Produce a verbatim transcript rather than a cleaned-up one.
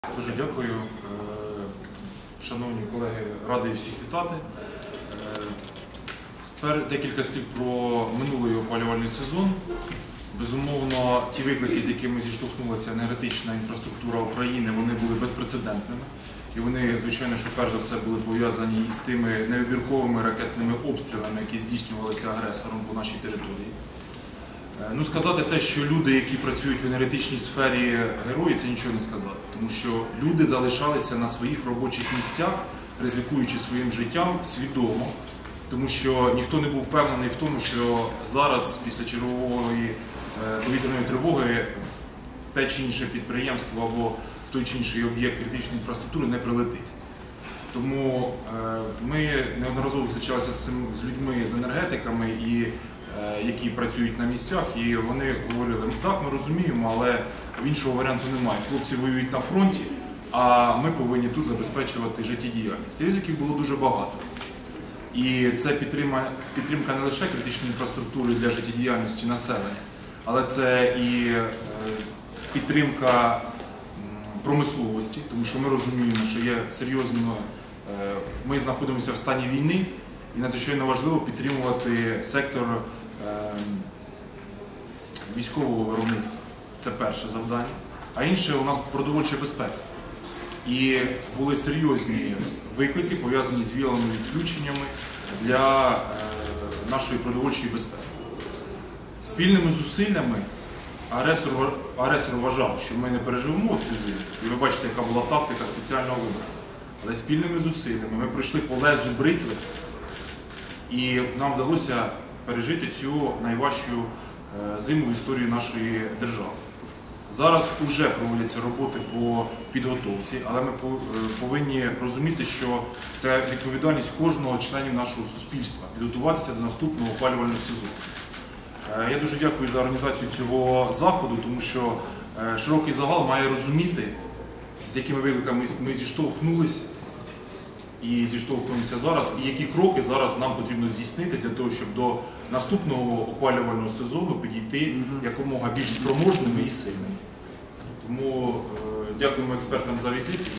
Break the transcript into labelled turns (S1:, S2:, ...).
S1: Дуже дякую. Шановні колеги, радий всіх вітати. Декілька слів про минулий опалювальний сезон. Безумовно, ті виклики, з якими зіштовхнулася енергетична інфраструктура України, вони були безпрецедентними. І вони, звичайно, що перш за все були пов'язані із тими невибірковими ракетними обстрілами, які здійснювалися агресором по нашій території. Ну, сказати те, що люди, які працюють в енергетичній сфері, герої, це нічого не сказати. Тому що люди залишалися на своїх робочих місцях, ризикуючи своїм життям свідомо. Тому що ніхто не був впевнений в тому, що зараз, після чергової повітряної тривоги, в те чи інше підприємство або в той чи інший об'єкт критичної інфраструктури не прилетить. Тому ми неодноразово зустрічалися з людьми, з енергетиками, і які працюють на місцях, і вони говорили, ну так, ми розуміємо, але іншого варіанту немає. Хлопці воюють на фронті, а ми повинні тут забезпечувати життєдіяльність. Ризиків було дуже багато. І це підтримка не лише критичної інфраструктури для життєдіяльності населення, але це і підтримка промисловості, тому що ми розуміємо, що є серйозно, ми знаходимося в стані війни, і надзвичайно важливо підтримувати сектор військового виробництва. Це перше завдання. А інше у нас продовольча безпека. І були серйозні виклики, пов'язані з віяловими відключеннями для нашої продовольчої безпеки. Спільними зусиллями агресор, агресор вважав, що ми не переживемо цю зиму. І ви бачите, яка була тактика спеціального вибору. Але спільними зусиллями ми пройшли по лезу бритви, і нам вдалося пережити цю найважчу зиму в історії нашої держави. Зараз вже проводяться роботи по підготовці, але ми повинні розуміти, що це відповідальність кожного членів нашого суспільства – підготуватися до наступного опалювального сезону. Я дуже дякую за організацію цього заходу, тому що широкий загал має розуміти, з якими викликами ми зіштовхнулися і зіштовхуємося зараз, і які кроки зараз нам потрібно здійснити для того, щоб до наступного опалювального сезону підійти якомога більш спроможними і сильними. Тому дякуємо експертам за візит.